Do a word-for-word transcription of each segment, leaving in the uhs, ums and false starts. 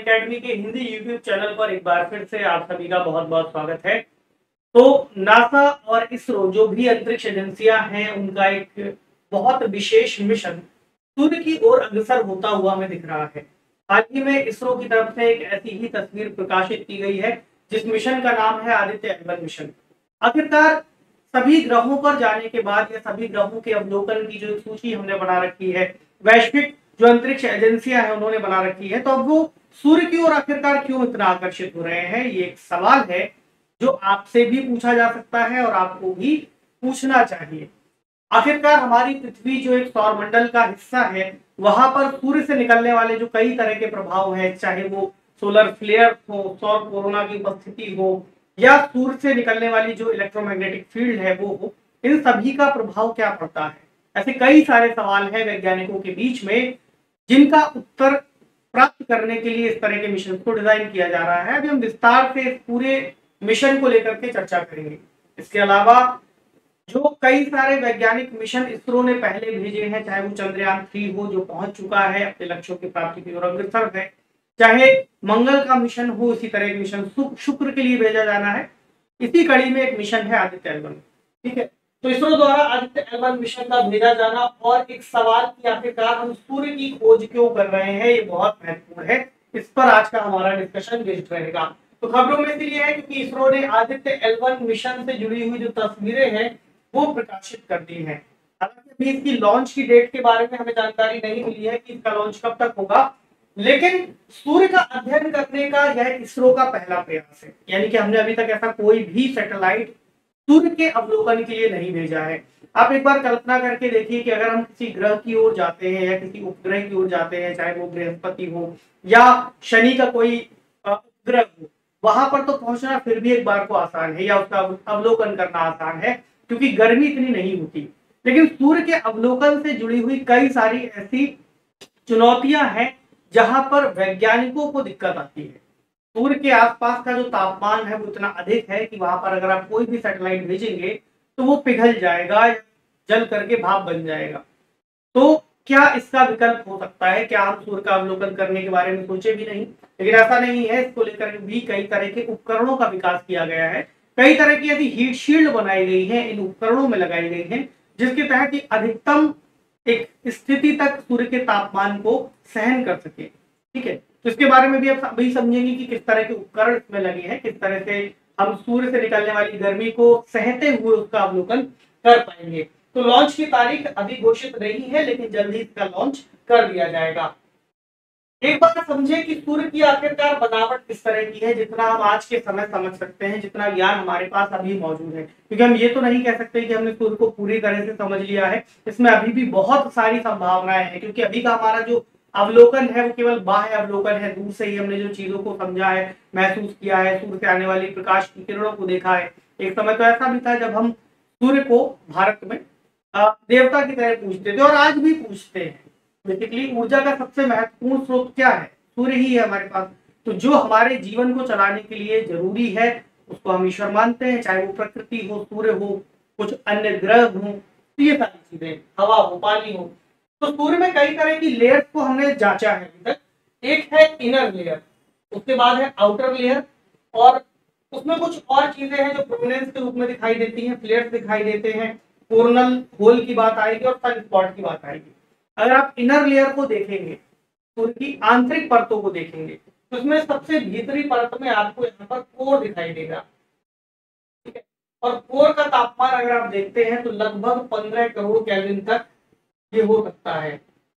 Academy के Hindi YouTube channel पर एक बार फिर से आप सभी का बहुत बहुत स्वागत है। तो नासा और इसरो जो भी अंतरिक्ष एजेंसियां हैं उनका एक बहुत विशेष मिशन सूर्य की ओर अग्रसर होता हुआ हमें दिख रहा है। हाल ही में इसरो की तरफ से एक ऐसी ही तस्वीर प्रकाशित की गई है जिस मिशन का नाम है आदित्य एल वन मिशन। आखिरकार सभी ग्रहों पर जाने के बाद या सभी ग्रहों के अवलोकन की जो सूची हमने बना रखी है, वैश्विक जो अंतरिक्ष एजेंसियां हैं उन्होंने बना रखी है, तो अब वो सूर्य की ओर आखिरकार क्यों इतना आकर्षित हो रहे हैं, ये एक सवाल है जो आपसे भी पूछा जा सकता है और आपको भी पूछना चाहिए। आखिरकार हमारी पृथ्वी जो एक सौर मंडल का हिस्सा है, वहां पर सूर्य से निकलने वाले जो कई तरह के प्रभाव हैं, चाहे वो सोलर फ्लेयर हो, सौर कोरोना की उपस्थिति हो, या सूर्य से निकलने वाली जो इलेक्ट्रोमैग्नेटिक फील्ड है वो हो, इन सभी का प्रभाव क्या पड़ता है। ऐसे कई सारे सवाल हैं वैज्ञानिकों के बीच में जिनका उत्तर प्राप्त करने के लिए इस तरह के मिशन को डिजाइन किया जा रहा है। अभी हम विस्तार से इस पूरे मिशन को लेकर के चर्चा करेंगे। इसके अलावा जो कई सारे वैज्ञानिक मिशन इसरो ने पहले भेजे हैं, चाहे वो चंद्रयान थ्री हो जो पहुंच चुका है अपने लक्ष्यों की प्राप्ति की ओर अग्रसर है, चाहे मंगल का मिशन हो, इसी तरह एक मिशन शुक्र के लिए भेजा जाना है। इसी कड़ी में एक मिशन है आदित्य एल वन। ठीक है, तो इसरो द्वारा आदित्य एल वन मिशन का भेजा जाना और एक सवाल की आखिरकार हम सूर्य की खोज क्यों कर रहे हैं, ये बहुत महत्वपूर्ण है। इस पर आज का हमारा डिस्कशन बेस्ड रहेगा। तो खबरों में से ये है क्योंकि इसरो ने आदित्य एल वन मिशन से जुड़ी हुई जो तस्वीरें हैं वो प्रकाशित कर दी है। हालांकि अभी इसकी लॉन्च की डेट के बारे में हमें जानकारी नहीं मिली है कि इसका लॉन्च कब तक होगा, लेकिन सूर्य का अध्ययन करने का यह इसरो का पहला प्रयास है। यानी कि हमने अभी तक ऐसा कोई भी सैटेलाइट सूर्य के अवलोकन के लिए नहीं भेजा है। आप एक बार कल्पना करके देखिए कि अगर हम किसी ग्रह की ओर जाते हैं या किसी उपग्रह की ओर जाते हैं, चाहे वो बृहस्पति हो या शनि का कोई उपग्रह हो, वहां पर तो पहुंचना फिर भी एक बार को आसान है या उसका अवलोकन करना आसान है क्योंकि गर्मी इतनी नहीं होती। लेकिन सूर्य के अवलोकन से जुड़ी हुई कई सारी ऐसी चुनौतियां हैं जहां पर वैज्ञानिकों को दिक्कत आती है। सूर्य के आसपास का जो तापमान है वो इतना अधिक है कि वहां पर अगर आप कोई भी सैटेलाइट भेजेंगे तो वो पिघल जाएगा, जल करके भाप बन जाएगा। तो क्या इसका विकल्प हो सकता है? क्या हम सूर्य का अवलोकन करने के बारे में सोचे भी नहीं? लेकिन ऐसा नहीं है। इसको लेकर भी कई तरह के उपकरणों का विकास किया गया है। कई तरह की ऐसी हीट शील्ड बनाई गई है, इन उपकरणों में लगाई गई है, जिसके तहत अधिकतम एक स्थिति तक सूर्य के तापमान को सहन कर सके। ठीक है, तो इसके बारे में भी आप अभी समझेंगे कि किस तरह के उपकरण इसमें लगे हैं, किस तरह से हम सूर्य से निकलने वाली गर्मी को सहते हुए उसका अवलोकन कर पाएंगे। तो लॉन्च की तारीख अभी घोषित नहीं है, लेकिन जल्दी इसका लॉन्च कर दिया जाएगा। एक बार समझे कि सूर्य की आखिरकार बनावट किस तरह की है, जितना हम आज के समय समझ सकते हैं, जितना ज्ञान हमारे पास अभी मौजूद है। क्योंकि हम ये तो नहीं कह सकते कि हमने सूर्य को पूरी तरह से समझ लिया है, इसमें अभी भी बहुत सारी संभावनाएं हैं। क्योंकि अभी का हमारा जो अवलोकन है वो केवल बाह्य अवलोकन है, दूर से ही हमने जो चीजों को समझा है, महसूस किया है, सूर्य से आने वाली प्रकाश की किरणों को देखा है। एक समय तो ऐसा भी था जब हम सूर्य को भारत में देवता की तरह पूजते थे और आज भी पूजते हैं। बेसिकली ऊर्जा का सबसे महत्वपूर्ण स्रोत क्या है? सूर्य ही है हमारे पास। तो जो हमारे जीवन को चलाने के लिए जरूरी है उसको हम ईश्वर मानते हैं, चाहे वो प्रकृति हो, सूर्य हो, कुछ अन्य ग्रह हो, तो ये सारी चीजें, हवा हो, पानी हो। तो सूर्य में कई तरह की लेयर्स को हमने जांचा है अभी तक। एक है इनर लेयर, उसके बाद है आउटर लेयर, और उसमें कुछ और चीजें हैं जो प्रोमिनेंस के रूप में दिखाई देती हैं, फ्लेयर्स दिखाई देते हैं, कोरोनल होल की बात आएगी और सन स्पॉट की बात आएगी। अगर आप इनर लेयर को देखेंगे, सूर्य की आंतरिक परतों को देखेंगे, तो उसमें सबसे भीतरी परत में आपको यहाँ पर कोर दिखाई देगा। ठीक है, और कोर का तापमान अगर आप देखते हैं तो लगभग पंद्रह करोड़ केल्विन तक ये हो सकता है।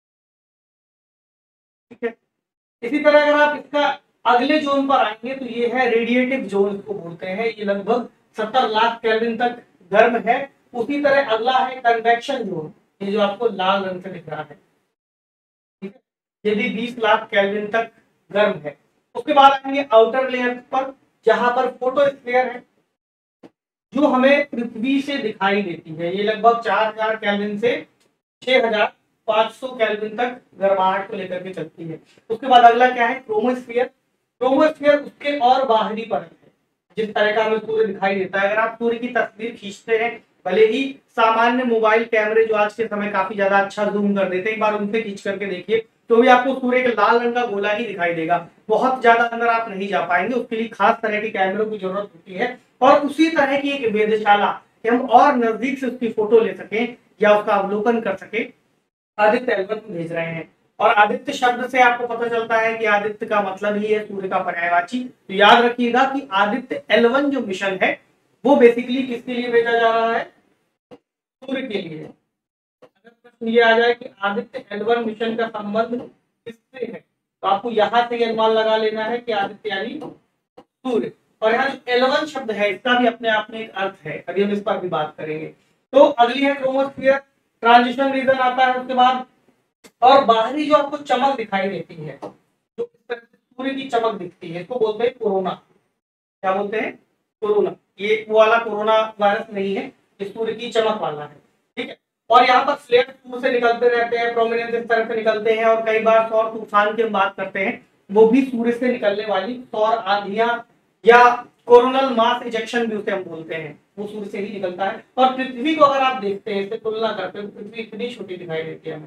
ठीक है, इसी तरह अगर आप इसका अगले जोन पर आएंगे तो ये है रेडिएटिव जोन को बोलते हैं, ये लगभग सत्तर लाख केल्विन तक गर्म है। उसी तरह अगला है कन्वेक्शन जोन, ये जो आपको लाल रंग से दिख रहा है। ठीक है, ये भी बीस लाख केल्विन तक गर्म है। उसके बाद आएंगे आउटर लेयर पर, जहां पर फोटोस्फीयर है जो हमें पृथ्वी से दिखाई देती है। ये लगभग चार हजार केल्विन से छह हजार पांच सौ केल्विन तक गर्माहट को लेकर के चलती है। उसके बाद अगला क्या है? क्रोमोस्फीयर। क्रोमोस्फीयर उसके और बाहरी परत है, जिस तरह का हमें सूर्य दिखाई देता है। अगर आप सूर्य की तस्वीर खींचते हैं, भले ही सामान्य मोबाइल कैमरे जो आज के समय काफी ज्यादा अच्छा जूम कर देते हैं, एक बार उनसे खींच करके देखिए तो भी आपको सूर्य के लाल रंग का गोला ही दिखाई देगा। बहुत ज्यादा अंदर आप नहीं जा पाएंगे, उसके लिए खास तरह के कैमरों की जरूरत होती है। और उसी तरह की एक वेधशाला कि हम और नजदीक से उसकी फोटो ले सकें या उसका अवलोकन कर सके, आदित्य एल वन भेज रहे हैं। और आदित्य शब्द से आपको पता चलता है कि आदित्य का मतलब ही है सूर्य का पर्यायवाची। तो याद रखिएगा कि आदित्य एल वन जो मिशन है वो बेसिकली किसके लिए भेजा जा रहा है, सूर्य के लिए। अगर प्रश्न ये आ जाए कि आदित्य एल वन मिशन का संबंध किससे है, तो आपको यहां से अनुमान लगा लेना है कि आदित्य यानी सूर्य। और यहाँ जो एल वन शब्द है इसका भी अपने आप में एक अर्थ है, अभी हम इस पर भी बात करेंगे। तो अगली है क्रोमोस्फीयर, ट्रांजिशन रीजन आता है उसके बाद। और बाहरी जो आपको चमक दिखाई देती है, जो इस तरह से सूर्य की चमक दिखती है, इसको बोलते हैं कोरोना। क्या बोलते हैं, कोरोना। ये वो वाला कोरोना वायरस नहीं है, ये सूर्य की चमक वाला है, ठीक है। और यहाँ पर फ्लेयर सूर्य से निकलते रहते हैं, प्रोमिनेंस इस तरह से निकलते हैं। और कई बार सौर तूफान की हम बात करते हैं, वो भी सूर्य से निकलने वाली सौर आंधियां या कोरोनल मास इजेक्शन भी उसे हम बोलते हैं, वो सूर्य से ही निकलता है। और पृथ्वी को अगर आप देखते हैं, इससे तुलना करते हैं, पृथ्वी इतनी छोटी दिखाई देती है हमें,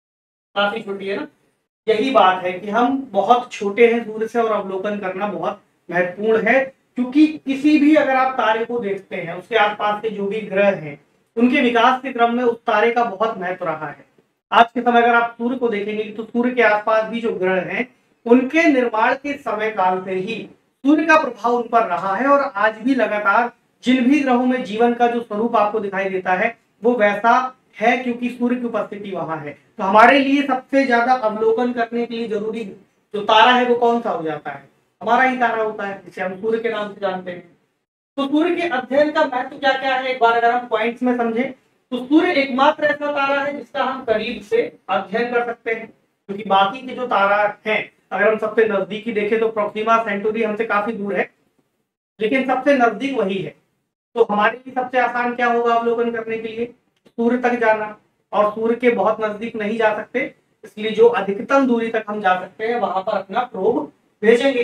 काफी छोटी है ना। यही बात है कि हम बहुत छोटे हैं सूर्य से, और अवलोकन करना बहुत महत्वपूर्ण है। क्योंकि किसी भी अगर आप तारे को देखते हैं, उसके आसपास के जो भी ग्रह हैं, उनके विकास के क्रम में उस तारे का बहुत महत्व रहा है। आज के समय अगर आप सूर्य को देखेंगे तो सूर्य के आसपास भी जो ग्रह हैं, उनके निर्माण के समय काल से ही सूर्य का प्रभाव उन पर रहा है। और आज भी लगातार जिन भी ग्रहों में जीवन का जो स्वरूप आपको दिखाई देता है वो वैसा है, क्योंकि सूर्य की उपस्थिति वहां है। तो हमारे लिए सबसे ज्यादा अवलोकन करने के लिए जरूरी जो तारा है वो कौन सा हो जाता है, हमारा ही तारा होता है, जिसे हम सूर्य के नाम से जानते हैं। तो सूर्य के अध्ययन का महत्व क्या क्या है, एक बार अगर हम पॉइंट्स में समझें तो सूर्य एकमात्र ऐसा तारा है जिसका हम करीब से अध्ययन कर सकते हैं। क्योंकि बाकी के जो तारा हैं, अगर हम सबसे नजदीकी देखें तो प्रोक्सिमा सेंटोरी हमसे काफी दूर है, लेकिन सबसे नजदीक वही है। तो हमारे लिए सबसे आसान क्या होगा अवलोकन करने के लिए, सूर्य तक जाना। और सूर्य के बहुत नजदीक नहीं जा सकते, इसलिए जो अधिकतम दूरी तक हम जा सकते हैं वहां पर अपना प्रोब भेजेंगे।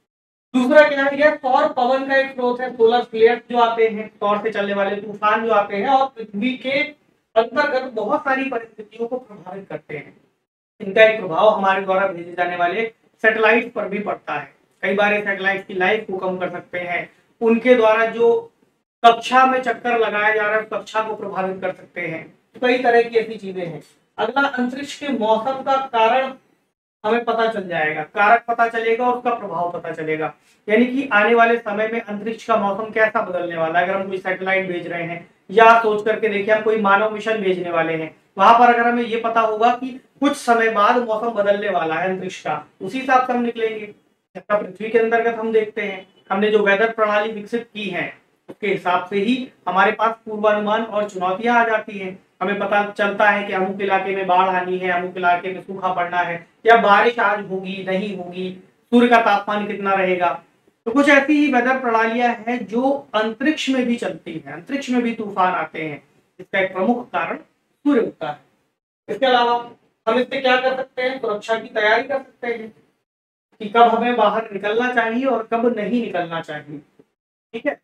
दूसरा क्या है, यह सौर पवन का एक स्रोत है। सोलर फ्लेयर्स जो आते हैं, सौर से चलने वाले तूफान जो आते हैं, और पृथ्वी के अंतर्गत बहुत सारी परिस्थितियों को प्रभावित करते हैं। इनका एक प्रभाव हमारे द्वारा भेजे जाने वाले सैटेलाइट पर भी पड़ता है। कई बार सैटेलाइट की लाइफ को कम कर सकते हैं, उनके द्वारा जो कक्षा में चक्कर लगाया जा रहा है कक्षा को प्रभावित कर सकते हैं। तो कई तरह की ऐसी चीजें हैं। अगला, अंतरिक्ष के मौसम का कारण हमें पता चल जाएगा, कारक पता चलेगा और उसका प्रभाव पता चलेगा। यानी कि आने वाले समय में अंतरिक्ष का मौसम कैसा बदलने वाला है। अगर हम कोई सैटेलाइट भेज रहे हैं, या सोच करके देखिए हम कोई मानव मिशन भेजने वाले हैं, वहां पर अगर हमें ये पता होगा कि कुछ समय बाद मौसम बदलने वाला है अंतरिक्ष का, उसी हिसाब से हम निकलेंगे। जैसा पृथ्वी के अंतर्गत हम देखते हैं, हमने जो वेदर प्रणाली विकसित की है उसके हिसाब से ही हमारे पास पूर्वानुमान और चुनौतियां आ जाती हैं। हमें पता चलता है कि अमुक इलाके में बाढ़ आनी है, अमुक इलाके में सूखा पड़ना है, या बारिश आज होगी नहीं होगी, सूर्य का तापमान कितना रहेगा। तो कुछ ऐसी ही वेदर प्रणालियां हैं जो अंतरिक्ष में भी चलती हैं, अंतरिक्ष में भी तूफान आते हैं। इसका एक प्रमुख कारण सूर्य होता है। इसके अलावा हम इससे क्या कर सकते हैं, सुरक्षा की तैयारी कर सकते हैं कि कब हमें बाहर निकलना चाहिए और कब नहीं निकलना चाहिए। ठीक है,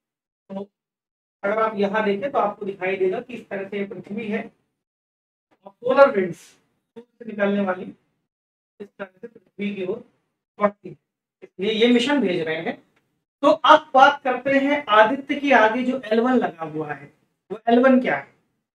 तो अगर आप यहाँ देखें तो आपको दिखाई देगा कि इस तरह से पृथ्वी है और सोलर विंड्स से निकलने वाली इस तरह से पृथ्वी की ओर बढ़ती है, इसलिए ये मिशन भेज रहे हैं। तो अब बात करते हैं आदित्य की आगे जो एल वन लगा हुआ है, वो एल वन क्या है।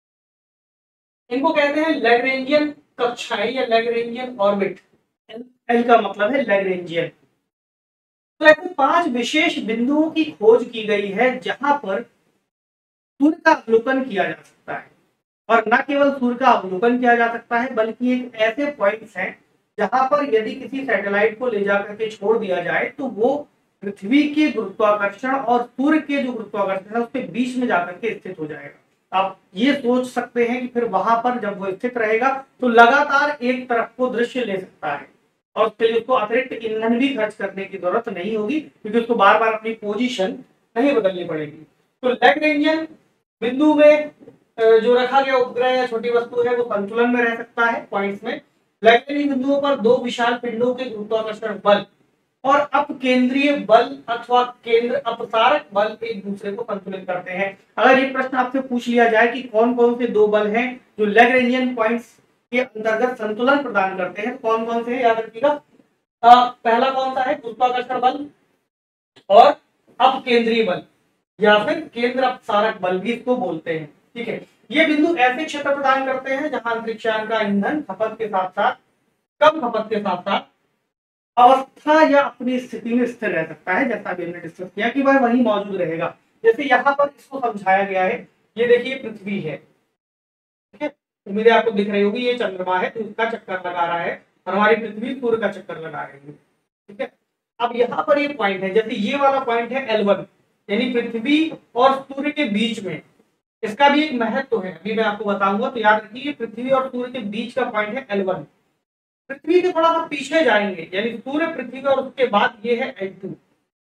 इनको कहते हैं लैग्रेंजियन कक्षाएं या लैग्रेंजियन ऑर्बिट। एल, एल का मतलब है लैग्रेंजियन। तो ऐसे पांच विशेष बिंदुओं की खोज की गई है जहां पर सूर्य का अवलोकन किया जा सकता है। और न केवल सूर्य का अवलोकन किया जा सकता है, बल्कि एक ऐसे पॉइंट्स हैं जहां पर यदि किसी सैटेलाइट को ले जाकर के छोड़ दिया जाए तो वो पृथ्वी के गुरुत्वाकर्षण और सूर्य के जो गुरुत्वाकर्षण है उसके बीच में जाकर के स्थित हो जाएगा। आप ये सोच सकते हैं कि फिर वहां पर जब वो स्थित रहेगा तो लगातार एक तरफ को दृश्य ले सकता है, और उसके लिए उसको अतिरिक्त ईंधन भी खर्च करने की जरूरत नहीं होगी, क्योंकि उसको बार बार अपनी पोजीशन नहीं बदलनी पड़ेगी। तो लैग्रेंजियन बिंदु में जो रखा गया उपग्रह या छोटी वस्तु है वो संतुलन में रह सकता है पॉइंट्स में। लैग्रेंजियन बिंदुओं पर दो विशाल पिंडों के गुरुत्वाकर्षण बल और अपकेंद्रीय बल अथवा केंद्र अपसारक बल एक दूसरे को संतुलित करते हैं। अगर ये प्रश्न आपसे पूछ लिया जाए कि कौन कौन से दो बल हैं जो लैग्रेंजियन पॉइंट्स के अंतर्गत संतुलन प्रदान करते हैं। कौन कौन से हैं याद रखिएगा। पहला कौन सा है, गुरुत्वाकर्षण बल और अपकेंद्रीय बल या फिर केंद्र अपसारक बल भी इसको बोलते हैं। ठीक है, ये बिंदु ऐसे क्षेत्र प्रदान करते हैं जहां अंतरिक्षयान का ईंधन खपत के साथ साथ कम खपत के साथ साथ अवस्था या अपनी स्थिति में स्थिर रह सकता है, जैसा भी हमने डिस्कस किया कि वह वहीं मौजूद रहेगा। जैसे यहाँ पर इसको समझाया गया है, ये देखिए पृथ्वी है, ठीक है, उम्मीद है आपको दिख रही होगी, ये चंद्रमा है तो उसका चक्कर लगा रहा है और हमारी पृथ्वी सूर्य का चक्कर लगा रही है। ठीक है, अब यहाँ पर ये पॉइंट है, जैसे ये वाला पॉइंट है एल वन, यानी पृथ्वी और सूर्य के बीच में, इसका भी एक महत्व है, अभी मैं आपको बताऊंगा। तो याद रखिए पृथ्वी और सूर्य के बीच का पॉइंट है एल वन। पृथ्वी के थोड़ा सा पीछे जाएंगे, यानी सूर्य पृथ्वी और उसके बाद ये है एल टू।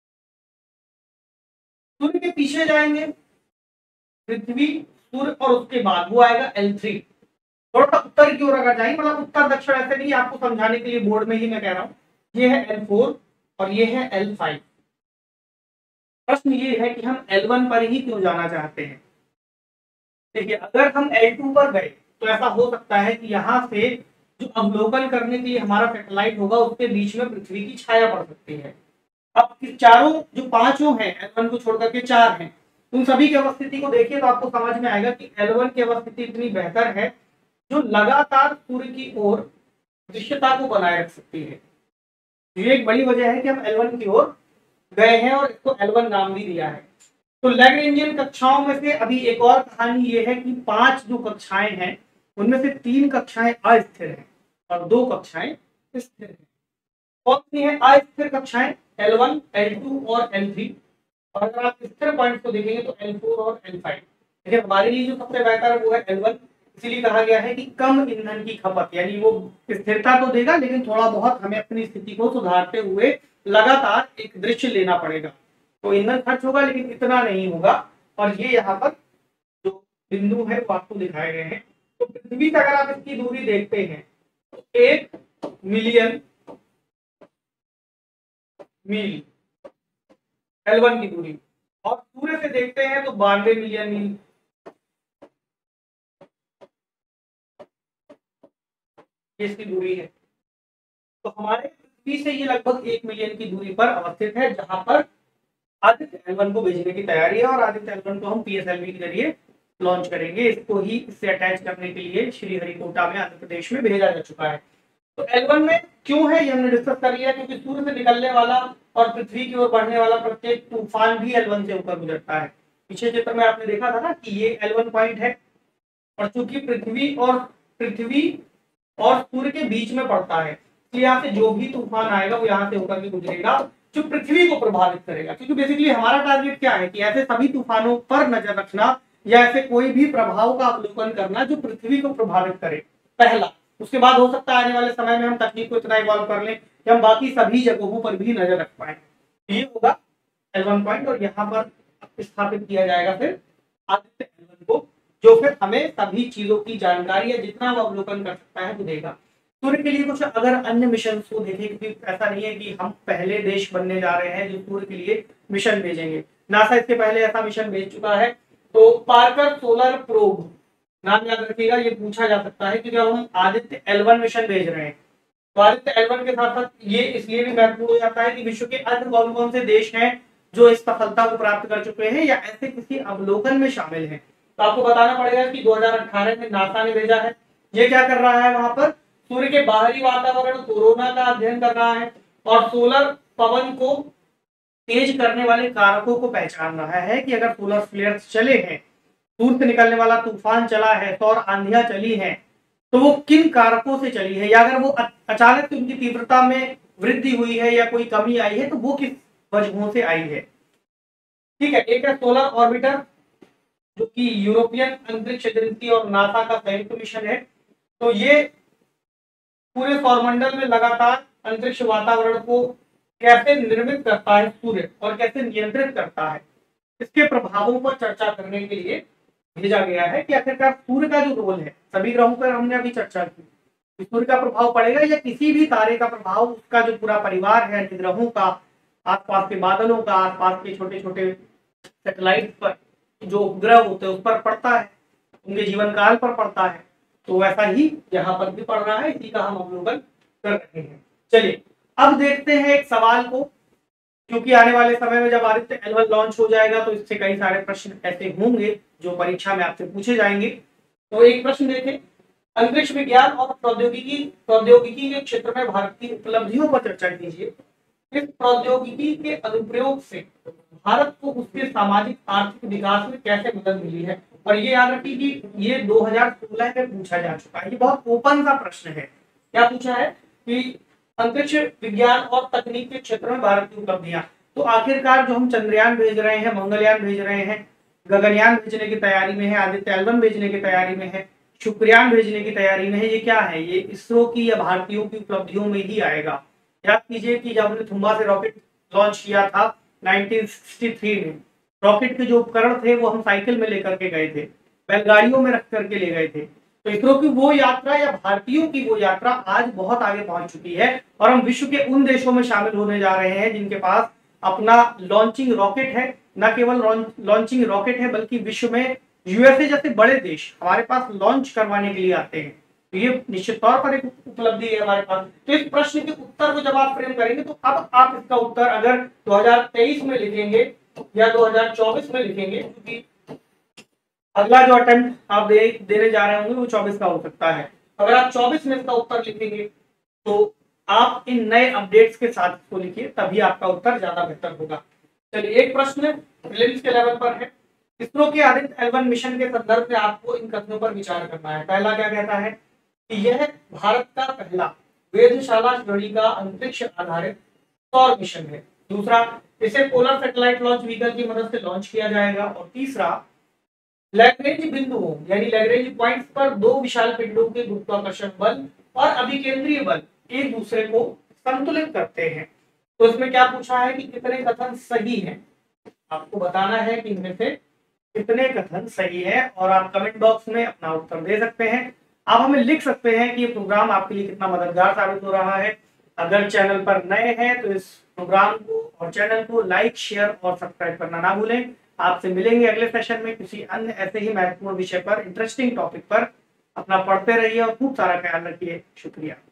सूर्य के पीछे जाएंगे पृथ्वी सूर्य और उसके बाद वो आएगा एल थ्री। थोड़ा सा उत्तर की ओर अगर जाएंगे, मतलब उत्तर दक्षिण ऐसे नहीं, आपको समझाने के लिए बोर्ड में ही मैं कह रहा हूं। ये है एल फोर और ये है एल फाइव। प्रश्न ये है कि हम एल वन पर ही क्यों जाना चाहते हैं। देखिए, अगर हम एल टू पर गए तो ऐसा हो सकता है कि यहाँ से जो अवलोकन करने के लिए हमारा सैटेलाइट होगा उसके बीच में पृथ्वी की छाया पड़ सकती है। अब चारों जो पांचों हैं, एल वन को छोड़कर के चार हैं, उन सभी की अवस्थिति को देखिए तो आपको समझ में आएगा कि एल वन की अवस्थिति इतनी बेहतर है जो लगातार सूर्य की ओर दृश्यता को बनाए रख सकती है। ये एक बड़ी वजह है कि हम एल वन की ओर गए हैं और इसको एल वन नाम भी दिया है। तो लैग्रेंजियन कक्षाओं में से अभी एक और कहानी ये है कि पांच जो कक्षाएं हैं उनमें से तीन कक्षाएं अस्थिर हैं और दो कक्षाएं स्थिर हैं। कौन सी है अस्थिर कक्षाएं? एल वन, एल टू और एल थ्री। और अगर आप स्थिर पॉइंट को देखेंगे तो एल फोर और एल फाइव। लेकिन हमारे लिए जो सबसे बेहतर है वो है एल वन, इसीलिए कहा गया है कि कम ईंधन की खपत, यानी वो स्थिरता तो देगा लेकिन थोड़ा बहुत हमें अपनी स्थिति को सुधारते हुए लगातार एक दृश्य लेना पड़ेगा। तो ईंधन खर्च होगा लेकिन इतना नहीं होगा। और ये यहाँ पर जो बिंदु है वो आपको दिखाए गए हैं। तो पृथ्वी से अगर आप इसकी दूरी देखते हैं तो एक मिलियन मील एल वन की दूरी, और सूर्य से देखते हैं तो बानवे मिलियन मील। इसकी दूरी है। तो हमारे पृथ्वी से ये लगभग एक मिलियन की दूरी पर अवस्थित है, जहां पर आदित्य एल वन को भेजने की तैयारी है और आदित्य एल वन को हम पी एस एल वी के जरिए लॉन्च करेंगे। इसको ही इससे अटैच करने के लिए श्रीहरिकोटा में आंध्र प्रदेश में भेजा जा चुका है। तो एल वन में क्यों है ये हमने डिस्कस कर लिया, क्योंकि सूर्य से निकलने वाला और पृथ्वी की ओर बढ़ने वाला प्रत्येक तूफान भी एल वन से होकर गुजरता है। पिछले चित्र में आपने देखा था ना कि ये एल वन पॉइंट है, और चूंकि पृथ्वी और पृथ्वी और सूर्य के बीच में पड़ता है, तो यहाँ से जो भी तूफान आएगा वो यहाँ से होकर के गुजरेगा जो पृथ्वी को प्रभावित करेगा। क्योंकि बेसिकली हमारा टारगेट क्या है कि ऐसे सभी तूफानों पर नजर रखना या ऐसे कोई भी प्रभाव का अवलोकन करना जो पृथ्वी को प्रभावित करे, पहला। उसके बाद हो सकता है आने वाले समय में हम तकनीक को इतना इवॉल्व कर लें कि हम बाकी सभी जगहों पर भी नजर रख पाए। ये होगा एल वन पॉइंट, और यहाँ पर स्थापित किया जाएगा फिर आदित्य एल वन को, जो फिर हमें सभी चीजों की जानकारी या जितना वो अवलोकन कर सकता है वो देगा। सूर्य के लिए कुछ अगर अन्य मिशन को देखें, क्योंकि ऐसा नहीं है कि हम पहले देश बनने जा रहे हैं जो सूर्य के लिए मिशन भेजेंगे। नासा इसके पहले ऐसा मिशन भेज चुका है। तो पार्कर सोलर प्रोब नाम याद रखिएगा, ये पूछा जा सकता है कि जब हम आदित्य एल वन मिशन भेज रहे हैं तो आदित्य एल वन के साथ साथ ये इसलिए भी महत्वपूर्ण हो जाता है कि विश्व के अन्य कौन कौन से देश हैं जो इस सफलता को प्राप्त कर चुके हैं या ऐसे किसी अवलोकन में शामिल हैं। तो आपको बताना पड़ेगा कि दो हज़ार अठारह में नासा ने भेजा है। ये क्या कर रहा है, वहां पर सूर्य के बाहरी वातावरण कोरोना का अध्ययन कर रहा है और सोलर पवन को तेज करने वाले कारकों को पहचान रहा है कि अगर सोलर फ्लेयर्स चले हैं, सूर्य से निकलने वाला तूफान चला है, सौर आंधियां चली हैं, तो वो किन कारकों से चली है, या अगर वो अचानक से उनकी तीव्रता में वृद्धि हुई है या कोई कमी आई है तो वो किस वजहों से आई है। ठीक है, एक है सोलर ऑर्बिटर जो कि यूरोपियन अंतरिक्ष एजेंसी और नासा का संयुक्त मिशन है। तो ये पूरे सौरमंडल में लगातार अंतरिक्ष वातावरण को कैसे निर्मित करता है सूर्य और कैसे नियंत्रित करता है, इसके प्रभावों पर चर्चा करने के लिए भेजा गया है कि आखिरकार सूर्य का जो रोल है, सभी ग्रहों पर हमने अभी चर्चा की, सूर्य का प्रभाव पड़ेगा या किसी भी तारे का प्रभाव उसका जो पूरा परिवार है ग्रहों का, आसपास के बादलों का, आसपास के छोटे छोटे सैटेलाइट पर जो उपग्रह होते हैं उस पर पड़ता है, उनके जीवन काल पर पड़ता है। तो वैसा ही यहाँ पर भी पढ़ रहा है, इसी का हम अवलोकन कर रहे हैं। चलिए अब देखते हैं एक सवाल को, क्योंकि आने वाले समय में जब आदित्य एल वन लॉन्च हो जाएगा तो इससे कई सारे प्रश्न ऐसे होंगे जो परीक्षा में आपसे पूछे जाएंगे। तो एक प्रश्न देखें, अंतरिक्ष विज्ञान और प्रौद्योगिकी प्रौद्योगिकी के क्षेत्र में भारत की उपलब्धियों पर चर्चा कीजिए। इस प्रौद्योगिकी के अनुप्रयोग से भारत को उसके सामाजिक आर्थिक विकास में कैसे मदद मिली है। और ये याद रखिए कि ये दो हज़ार सोलह में पूछा जा चुका है, ये बहुत ओपन सा प्रश्न है। क्या पूछा है कि अंतरिक्ष विज्ञान और तकनीक के क्षेत्र में भारत की उपलब्धियां। तो आखिरकार जो हम चंद्रयान भेज रहे हैं, मंगलयान भेज रहे हैं, गगनयान भेजने की तैयारी में है, आदित्य एल वन भेजने की तैयारी में है, शुक्रयान भेजने की तैयारी में है, ये क्या है, ये इसरो की या भारतीयों की उपलब्धियों में ही आएगा। याद कीजिए कि जब हमने थुम्बा से रॉकेट लॉन्च किया था उन्नीस सौ तिरसठ में, रॉकेट के जो उपकरण थे वो हम साइकिल में लेकर के गए थे, बैलगाड़ियों में रख करके ले गए थे। तो इसरो की वो यात्रा या भारतीयों की वो यात्रा आज बहुत आगे पहुंच चुकी है और हम विश्व के उन देशों में शामिल होने जा रहे हैं जिनके पास अपना लॉन्चिंग रॉकेट है। न केवल लॉन्चिंग रॉकेट है बल्कि विश्व में यूएसए जैसे बड़े देश हमारे पास लॉन्च करवाने के लिए आते हैं। तो ये निश्चित तौर पर एक उपलब्धि है हमारे पास। तो इस प्रश्न के उत्तर को जब आप फ्रेम करेंगे तो अब आप इसका उत्तर अगर दो हज़ार तेईस में लिखेंगे या दो हज़ार चौबीस में लिखेंगे, क्योंकि अगला जो अटेम्प्ट आप दे, देने जा रहे होंगे वो चौबीस का हो सकता है। अगर आप चौबीस में इसका उत्तर लिखेंगे तो आप इन नए अपडेट्स के साथ इसको लिखिए, तभी आपका उत्तर ज्यादा बेहतर होगा। चलिए एक प्रश्न प्रीलिम्स के लेवल पर है। इसरो के आदित्य एल वन मिशन के संदर्भ में आपको इन कथनों पर विचार करना है। पहला क्या कहता है कि यह भारत का पहला वेधशाला श्रेणी का अंतरिक्ष आधारित सौर मिशन है। दूसरा, इसे पोलर सैटेलाइट लॉन्च व्हीकल की मदद से लॉन्च किया जाएगा। और तीसरा, लैग्रेंज बिंदुओं यानी लैग्रेंज पॉइंट्स पर दो विशाल पिंडों के गुरुत्वाकर्षण बल और अभिकेंद्रीय बल एक दूसरे को संतुलित करते हैं। तो इसमें क्या पूछा है कि कितने कथन सही हैं, आपको बताना है कि इनमें से कितने कथन सही है और आप कमेंट बॉक्स में अपना उत्तर दे सकते हैं। आप हमें लिख सकते हैं कि ये प्रोग्राम आपके लिए कितना मददगार साबित हो रहा है। अगर चैनल पर नए हैं तो इस प्रोग्राम को और चैनल को लाइक, शेयर और सब्सक्राइब करना ना भूलें। आपसे मिलेंगे अगले सेशन में किसी अन्य ऐसे ही महत्वपूर्ण विषय पर, इंटरेस्टिंग टॉपिक पर। अपना पढ़ते रहिए और खूब सारा ख्याल रखिए। शुक्रिया।